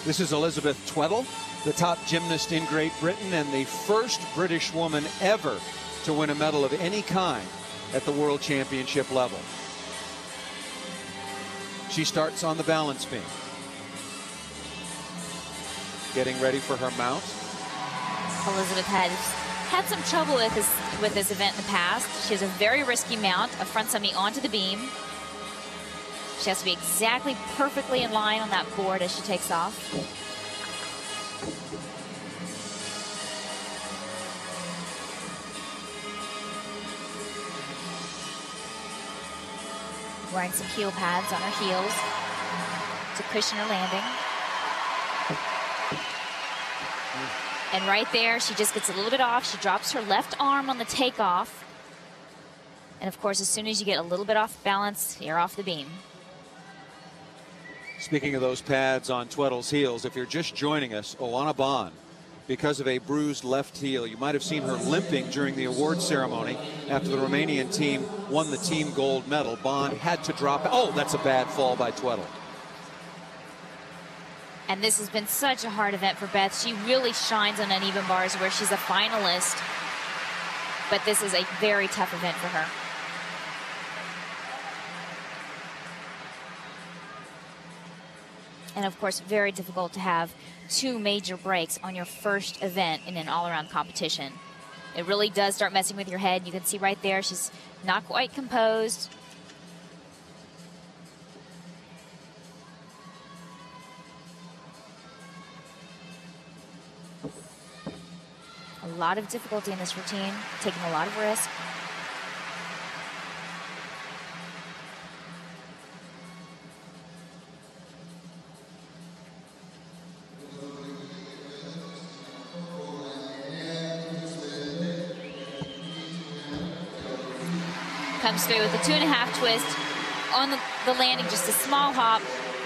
This is Elizabeth Tweddle, the top gymnast in Great Britain and the first British woman ever to win a medal of any kind at the World Championship level. She starts on the balance beam, getting ready for her mount. Elizabeth had some trouble with this event in the past. She has a very risky mount, a front semi onto the beam. She has to be exactly perfectly in line on that board as she takes off. Wearing some heel pads on her heels to cushion her landing. And right there, she just gets a little bit off. She drops her left arm on the takeoff. And of course, as soon as you get a little bit off balance, you're off the beam. Speaking of those pads on Tweddle's heels, if you're just joining us, Oana Bond, because of a bruised left heel, you might have seen her limping during the award ceremony after the Romanian team won the team gold medal. Bond had to drop. Oh, that's a bad fall by Tweddle. And this has been such a hard event for Beth. She really shines on uneven bars where she's a finalist. But this is a very tough event for her. And of course, very difficult to have two major breaks on your first event in an all-around competition. It really does start messing with your head. You can see right there, she's not quite composed. A lot of difficulty in this routine, taking a lot of risk. Comes through with a 2.5 twist on the landing, just a small hop.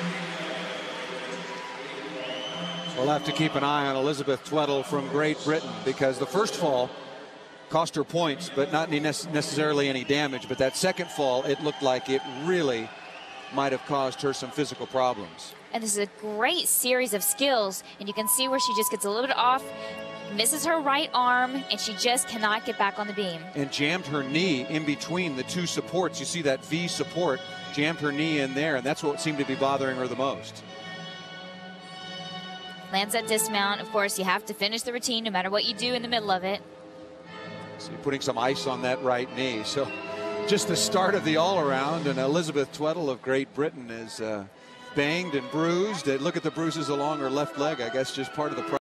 We'll have to keep an eye on Elizabeth Tweddle from Great Britain, because the first fall cost her points, but not necessarily any damage. But that second fall, it looked like it really might have caused her some physical problems. And this is a great series of skills, and you can see where she just gets a little bit off, misses her right arm, and she just cannot get back on the beam. And jammed her knee in between the two supports. You see that V support, jammed her knee in there, and that's what seemed to be bothering her the most. Lands that dismount. Of course, you have to finish the routine no matter what you do in the middle of it. So you're putting some ice on that right knee. So just the start of the all-around, and Elizabeth Tweddle of Great Britain is banged and bruised. Look at the bruises along her left leg. I guess just part of the